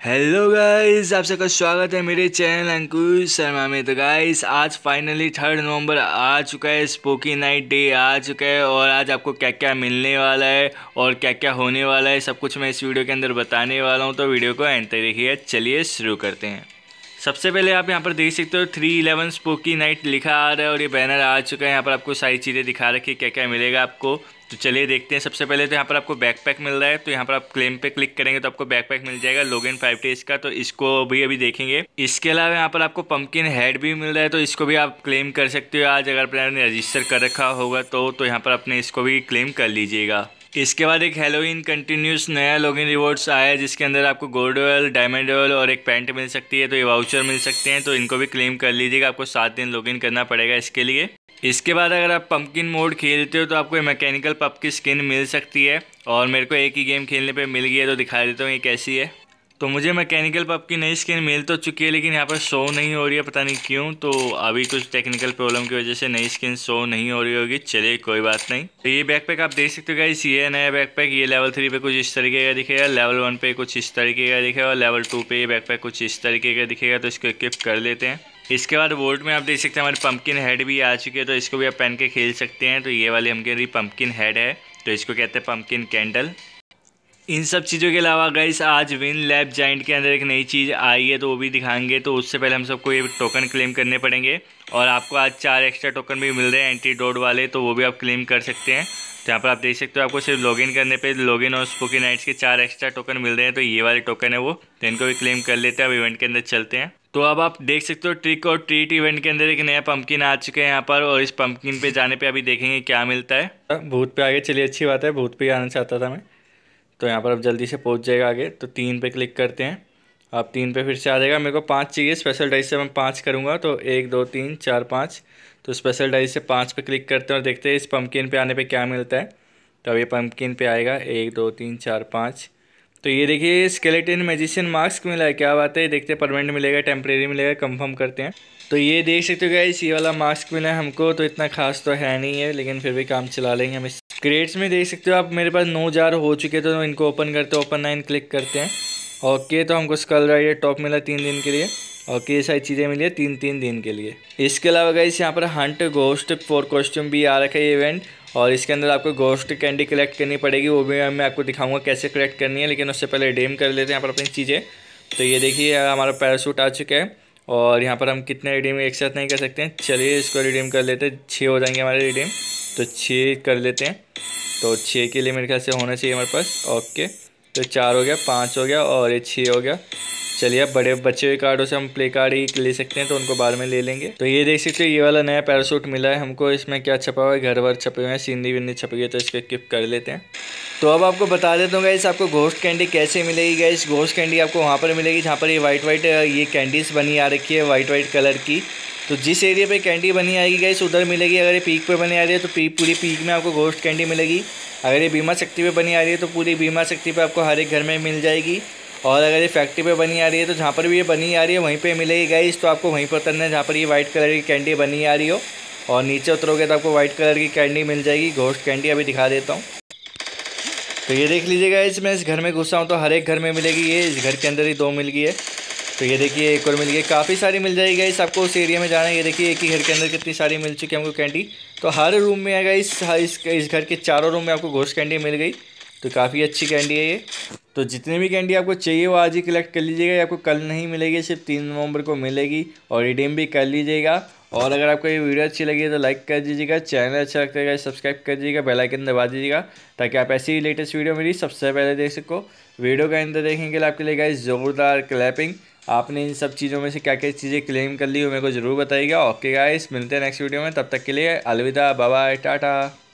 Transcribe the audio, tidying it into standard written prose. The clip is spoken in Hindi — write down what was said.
हेलो गाइस, आप सबका स्वागत है मेरे चैनल अंकुश शर्मा में। तो गाइस आज फाइनली 3 नवंबर आ चुका है, स्पोकी नाइट डे आ चुका है। और आज आपको क्या क्या मिलने वाला है और क्या क्या होने वाला है सब कुछ मैं इस वीडियो के अंदर बताने वाला हूं। तो वीडियो को एंड तक देखिए। चलिए शुरू करते हैं। सबसे पहले आप यहाँ पर देख सकते हो 311 स्पोकी नाइट लिखा आ रहा है और ये बैनर आ चुका है। यहाँ पर आपको सारी चीज़ें दिखा रखी है क्या क्या मिलेगा आपको। तो चलिए देखते हैं। सबसे पहले तो यहाँ पर आपको बैकपैक मिल रहा है, तो यहाँ पर आप क्लेम पे क्लिक करेंगे तो आपको बैकपैक मिल जाएगा लोगन 5 डेज का। तो इसको भी अभी देखेंगे। इसके अलावा यहाँ पर आपको पंपकिन हेड भी मिल रहा है, तो इसको भी आप क्लेम कर सकते हो आज, अगर आपने रजिस्टर कर रखा होगा तो यहाँ पर अपने इसको भी क्लेम कर लीजिएगा। इसके बाद एक हैलोवीन कंटिन्यूस नया लॉगिन रिवॉर्ड्स आया है, जिसके अंदर आपको गोल्ड ऑयल, डायमंड ऑयल और एक पैंट मिल सकती है। तो ये वाउचर मिल सकते हैं, तो इनको भी क्लेम कर लीजिएगा। आपको 7 दिन लॉगिन करना पड़ेगा इसके लिए। इसके बाद अगर आप पंपकिन मोड खेलते हो तो आपको मैकेनिकल पप की स्किन मिल सकती है। और मेरे को एक ही गेम खेलने पे मिल गई है, तो दिखा देता हूँ ये कैसी है। तो मुझे मैकेनिकल पप की नई स्किन मिल तो चुकी है, लेकिन यहाँ पर शो नहीं हो रही है, पता नहीं क्यों। तो अभी कुछ टेक्निकल प्रॉब्लम की वजह से नई स्किन शो नहीं हो रही होगी। चलिए कोई बात नहीं। तो ये बैकपैक आप देख सकते हो गाइस, ये नया बैकपैक। ये लेवल 3 पे कुछ इस तरीके का दिखेगा, लेवल 1 पे कुछ इस तरीके का दिखेगा और लेवल 2 पे ये बैकपैक कुछ इस तरीके का दिखेगा। तो इसको इक्विप कर लेते हैं। इसके बाद वोल्ट में आप देख सकते हैं हमारे पंपकिन हेड भी आ चुके हैं, तो इसको भी आप पहन के खेल सकते हैं। तो ये वाली हमारी पंपकिन हेड है, तो इसको कहते हैं पंपकिन कैंडल। इन सब चीज़ों के अलावा गाइस आज विन लैब जाइंट के अंदर एक नई चीज़ आई है, तो वो भी दिखाएंगे। तो उससे पहले हम सबको ये टोकन क्लेम करने पड़ेंगे। और आपको आज 4 एक्स्ट्रा टोकन भी मिल रहे हैं एंटीडोट वाले, तो वो भी आप क्लेम कर सकते हैं। तो यहाँ पर आप देख सकते हो आपको सिर्फ लॉगिन करने पे लॉगिन और स्पोकी नाइट्स के 4 एक्स्ट्रा टोकन मिल रहे हैं। तो ये वाले टोकन है वो, तो इनको भी क्लेम कर लेते हैं। अब इवेंट के अंदर चलते हैं। तो अब आप देख सकते हो ट्रिक और ट्रीट इवेंट के अंदर एक नया पंपकिन आ चुका है यहाँ पर। और इस पंपकिन पे जाने पे अभी देखेंगे क्या मिलता है। भूत पे आगे चलिए, अच्छी बात है, भूत पे आना चाहता था मैं। तो यहाँ पर अब जल्दी से पहुँच जाएगा आगे। तो 3 पे क्लिक करते हैं। अब 3 पे फिर से आ जाएगा। मेरे को 5 चाहिए, स्पेशल डाइस से मैं 5 करूँगा। तो 1 2 3 4 5। तो स्पेशल डाइस से 5 पे क्लिक करते हैं और देखते हैं इस पंपकिन पे आने पे क्या मिलता है। तो अब ये पंपकिन पे आएगा 1 2 3 4 5। तो ये देखिए स्केलेटन मैजिशियन मास्क मिला है, क्या बात है। देखते हैं परमानेंट मिलेगा टेम्परेरी मिलेगा, कंफर्म करते हैं। तो ये देख सकते हो गाइस, ये वाला मास्क मिला है हमको। तो इतना खास तो है नहीं है, लेकिन फिर भी काम चला लेंगे हम। इस क्रेट्स में देख सकते हो आप, मेरे पास 9 जार हो चुके हैं। तो इनको ओपन करते हैं, ओपन 9 क्लिक करते हैं। ओके, तो हमको स्कल राइडर टॉप मिला 3 दिन के लिए। ओके, ये सारी चीज़ें मिली है 3 दिन के लिए। इसके अलावा गाइस यहाँ पर हंट घोस्ट 4 कॉस्ट्यूम भी आ रखा है ये इवेंट। और इसके अंदर आपको घोस्ट कैंडी कलेक्ट करनी पड़ेगी, वो भी मैं आपको दिखाऊंगा कैसे कलेक्ट करनी है। लेकिन उससे पहले रिडीम कर लेते हैं यहाँ पर अपनी चीज़ें। तो ये देखिए हमारा पैराशूट आ चुका है। और यहाँ पर हम कितने रिडीम एक साथ नहीं कर सकते हैं। चलिए इसको रिडीम कर लेते हैं, 6 हो जाएंगे हमारे रिडीम। तो 6 कर लेते हैं। तो 6 के लिए मेरे ख्याल से होना चाहिए हमारे पास। ओके, तो 4 हो गया, 5 हो गया और ये 6 हो गया। चलिए अब बड़े बचे हुए कार्डों से हम प्ले कार्ड ही ले सकते हैं, तो उनको बाद में ले लेंगे। तो ये देख सकते हो ये वाला नया पैराशूट मिला है हमको। इसमें क्या छपा हुआ है, घर वर छपे हुए हैं, सीनरी विनरी छपी हुई है। तो इसको इक्विप कर लेते हैं। तो अब आपको बता देता हूँ गाइस, आपको घोस्ट कैंडी कैसे मिलेगी गाइस। घोस्ट कैंडी आपको वहाँ पर मिलेगी जहाँ पर ये वाइट ये कैंडीज़ बनी आ रखी है वाइट कलर की। तो जिस एरिया पे कैंडी बनी आएगी गाइस उधर मिलेगी। अगर ये पीक पे बनी आ रही है तो पूरी पीक में आपको घोस्ट कैंडी मिलेगी। अगर ये बीमा शक्ति पे बनी आ रही है तो पूरी बीमा शक्ति पे आपको हर एक घर में मिल जाएगी। और अगर ये फैक्ट्री पे बनी आ रही है तो जहाँ पर भी ये बनी आ रही है वहीं पे मिलेगी गाइस। तो आपको वहीं पर उतरना है जहाँ पर ये वाइट कलर की कैंडी बनी आ रही हो। और नीचे उतरोगे तो आपको वाइट कलर की कैंडी मिल जाएगी, घोस्ट कैंडी। अभी दिखा देता हूँ। तो ये देख लीजिएगा इस मैं इस घर में घुसा हूँ तो हर एक घर में मिलेगी ये। इस घर के अंदर ही 2 मिल गई है। तो ये देखिए एक और मिल गई, काफ़ी सारी मिल जाएगी गाइस। आपको उस एरिया में जाना है। ये देखिए एक ही घर के अंदर कितनी सारी मिल चुकी है हमको कैंडी। तो हर रूम में आएगा इस घर के चारों रूम में आपको घोस्ट कैंडी मिल गई। तो काफ़ी अच्छी कैंडी है ये। तो जितनी भी कैंडी आपको चाहिए वो आज ही कलेक्ट कर लीजिएगा। आपको कल नहीं मिलेगी, सिर्फ 3 नवंबर को मिलेगी। और रिडीम भी कर लीजिएगा। और अगर आपको ये वीडियो अच्छी लगी है तो लाइक कर दीजिएगा, चैनल अच्छा लगता है सब्सक्राइब कर दीजिएगा, बेल आइकन दबा दीजिएगा, ताकि आप ऐसी ही लेटेस्ट वीडियो मेरी सबसे पहले देख सको। वीडियो का अंदर देखेंगे के लिए आपके लिए गाइस ज़ोरदार क्लैपिंग। आपने इन सब चीज़ों में से क्या क्या चीज़ें क्लेम कर ली वो मेरे को ज़रूर बताइएगा। ओके गाइस, मिलते हैं नेक्स्ट वीडियो में, तब तक के लिए अलविदा, बाय बाय, टाटा।